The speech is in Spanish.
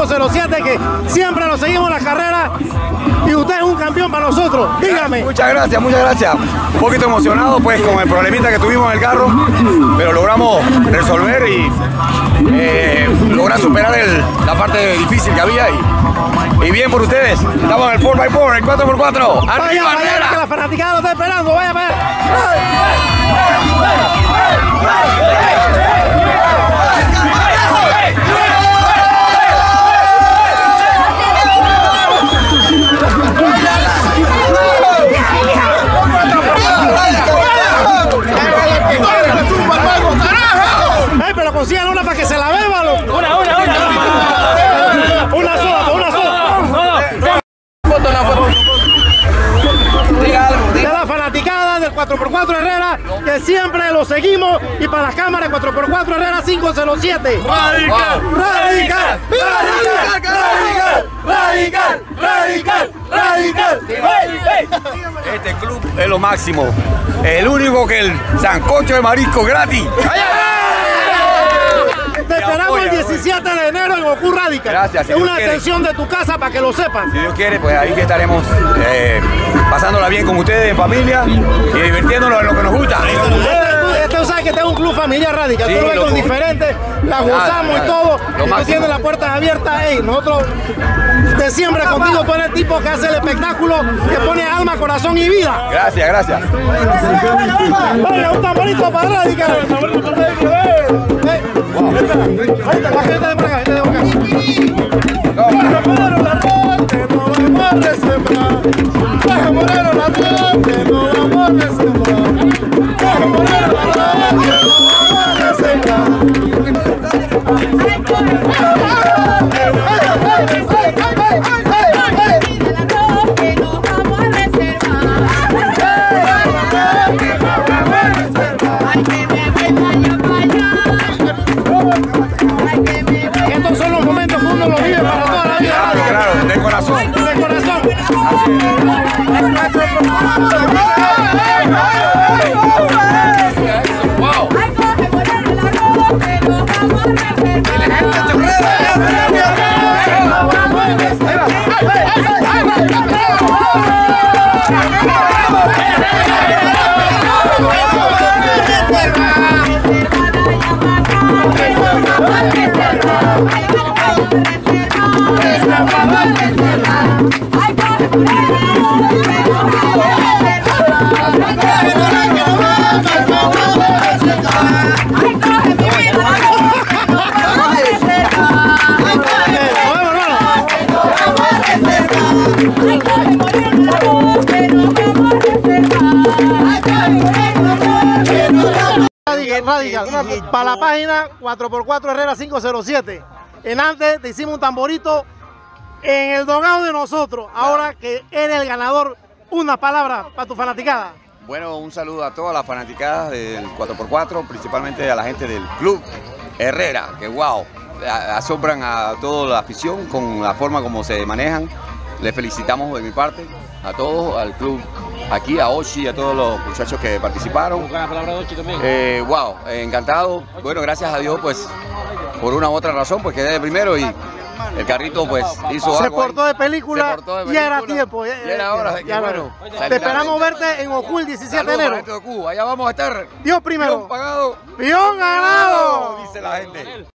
507, que siempre lo seguimos en las carreras y usted es un campeón para nosotros. Dígame. Muchas gracias, muchas gracias. Un poquito emocionado pues con el problemita que tuvimos en el carro, pero logramos resolver y lograr superar la parte difícil que había y bien por ustedes. Estamos en el 4x4, el 4x4. Vaya, vaya, que la fanaticada lo está esperando. Vaya, vaya. Pero consigan una para que se la beba, loco. Una sola, una sola. De la fanaticada del 4x4 Herrera, que siempre lo seguimos, y para las cámaras 4x4 Herrera 507. Radical, radical, radical, radical, radical, radical, radical. Este club es lo máximo. El único que el sancocho de marisco gratis. Te esperamos el 17 de enero en Goku Radical. Gracias. Es una atención de tu casa para que lo sepan. Si Dios quiere, pues ahí que estaremos pasándola bien con ustedes en familia y divirtiéndonos en lo que nos gusta. Usted sabe que tengo un club familiar Radical. Sí, tú lo ves con diferentes, la gozamos y todo. Y tú tienes las puertas abiertas. Hey, nosotros de siempre contigo, tú eres el tipo que hace el espectáculo, que pone alma, corazón y vida. Gracias, gracias. Vaya, un tamborito para Radical. Estos son los momentos que uno lo vive para toda la vida. Claro, de corazón. De corazón. Wow. Radical, para la página 4x4 Herrera 507. En antes te hicimos un tamborito en el dogado de nosotros. Ahora que eres el ganador, una palabra para tu fanaticada. Bueno, un saludo a todas las fanaticadas del 4x4, principalmente a la gente del club Herrera, que wow, asombran a toda la afición con la forma como se manejan. Les felicitamos de mi parte a todos, al club aquí, a Oshi, a todos los muchachos que participaron. La palabra de Oshi también. Wow, encantado. Bueno, gracias a Dios, pues, por una u otra razón, pues quedé de primero y el carrito, pues, hizo algo. Se portó de película y ya era tiempo. Ya era hora de que, bueno, te esperamos verte en Goku el 17 de enero. Allá vamos a estar. Dios primero. Pion pagado. Pion ganado. Dice la gente.